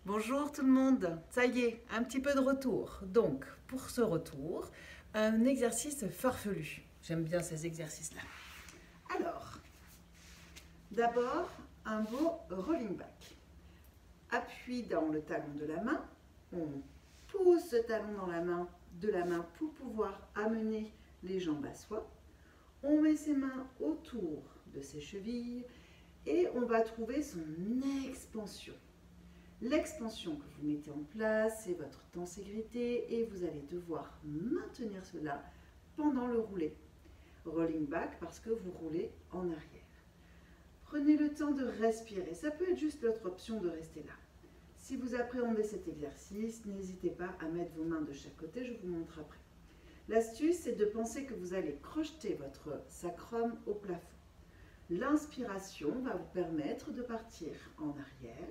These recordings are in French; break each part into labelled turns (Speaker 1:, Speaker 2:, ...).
Speaker 1: Bonjour tout le monde, ça y est, un petit peu de retour. Donc, pour ce retour, un exercice farfelu. J'aime bien ces exercices-là. Alors, d'abord, un beau rolling back. Appui dans le talon de la main, on pousse le talon dans la main de la main pour pouvoir amener les jambes à soi. On met ses mains autour de ses chevilles et on va trouver son expansion. L'expansion que vous mettez en place, c'est votre tenségrité et vous allez devoir maintenir cela pendant le roulé. Rolling back parce que vous roulez en arrière. Prenez le temps de respirer. Ça peut être juste votre option de rester là. Si vous appréhendez cet exercice, n'hésitez pas à mettre vos mains de chaque côté, je vous montre après. L'astuce, c'est de penser que vous allez crocheter votre sacrum au plafond. L'inspiration va vous permettre de partir en arrière.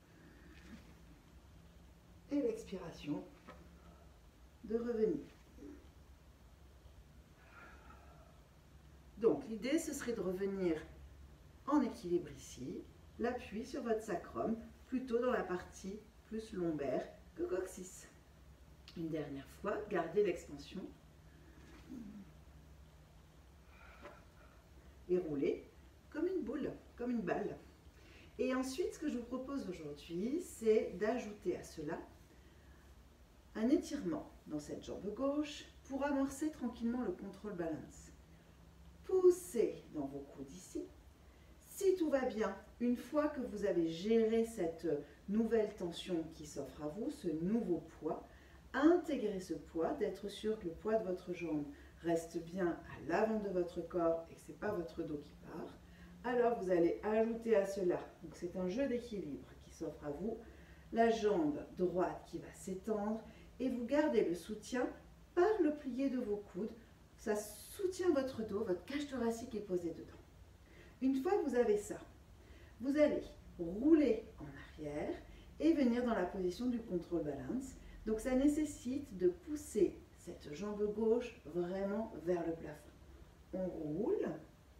Speaker 1: Et l'expiration, de revenir. Donc, l'idée, ce serait de revenir en équilibre ici, l'appui sur votre sacrum, plutôt dans la partie plus lombaire que coccyx. Une dernière fois, gardez l'expansion. Et roulez comme une boule, comme une balle. Et ensuite, ce que je vous propose aujourd'hui, c'est d'ajouter à cela un étirement dans cette jambe gauche pour amorcer tranquillement le contrôle balance. Poussez dans vos coudes ici. Si tout va bien, une fois que vous avez géré cette nouvelle tension qui s'offre à vous, ce nouveau poids, intégrez ce poids, d'être sûr que le poids de votre jambe reste bien à l'avant de votre corps et que ce n'est pas votre dos qui part. Alors vous allez ajouter à cela, donc c'est un jeu d'équilibre qui s'offre à vous, la jambe droite qui va s'étendre et vous gardez le soutien par le plié de vos coudes. Ça soutient votre dos, votre cage thoracique est posée dedans. Une fois que vous avez ça, vous allez rouler en arrière et venir dans la position du control balance. Donc ça nécessite de pousser cette jambe gauche vraiment vers le plafond. On roule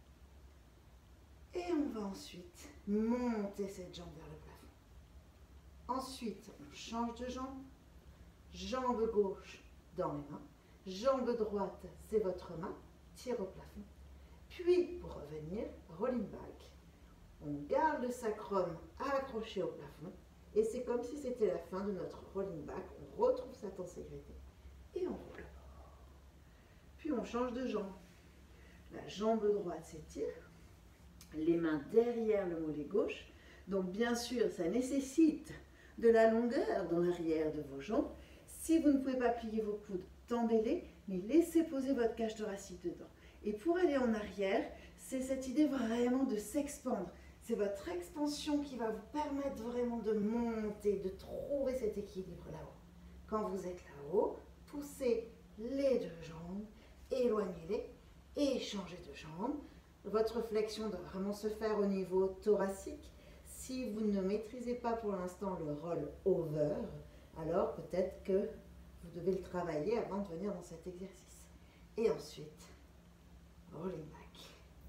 Speaker 1: et on va ensuite monter cette jambe vers le plafond. Ensuite, on change de jambe. Jambe gauche dans les mains, jambe droite, c'est votre main, tire au plafond. Puis, pour revenir, rolling back, on garde le sacrum accroché au plafond et c'est comme si c'était la fin de notre rolling back. On retrouve sa tenségrité et on roule. Puis, on change de jambe. La jambe droite s'étire, les mains derrière le mollet gauche. Donc, bien sûr, ça nécessite de la longueur dans l'arrière de vos jambes. Si vous ne pouvez pas plier vos coudes, tendez-les, mais laissez poser votre cage thoracique dedans. Et pour aller en arrière, c'est cette idée vraiment de s'expandre. C'est votre expansion qui va vous permettre vraiment de monter, de trouver cet équilibre là-haut. Quand vous êtes là-haut, poussez les deux jambes, éloignez-les et changez de jambe. Votre flexion doit vraiment se faire au niveau thoracique. Si vous ne maîtrisez pas pour l'instant le roll over, alors peut-être que vous devez le travailler avant de venir dans cet exercice. Et ensuite, rolling back.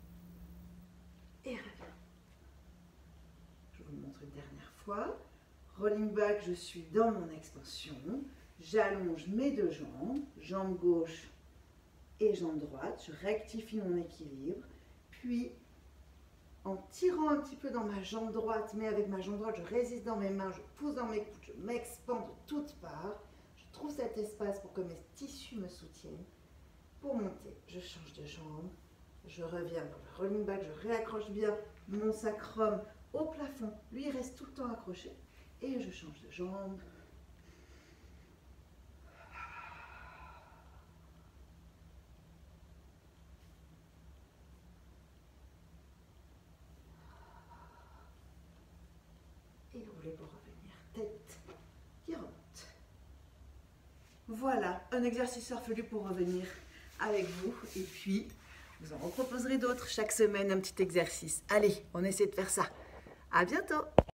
Speaker 1: Et reviens. Je vous le montre une dernière fois. Rolling back, je suis dans mon expansion. J'allonge mes deux jambes, jambe gauche et jambe droite. Je rectifie mon équilibre. Puis, en tirant un petit peu dans ma jambe droite, mais avec ma jambe droite, je résiste dans mes mains, je pousse dans mes coudes, je m'expande de toutes parts. Je trouve cet espace pour que mes tissus me soutiennent. Pour monter, je change de jambe, je reviens dans le rolling back, je réaccroche bien mon sacrum au plafond. Lui, il reste tout le temps accroché. Et je change de jambe. Et roulez pour revenir. Tête qui remonte. Voilà, un exercice farfelu pour revenir avec vous. Et puis, vous en reproposerez d'autres chaque semaine, un petit exercice. Allez, on essaie de faire ça. À bientôt!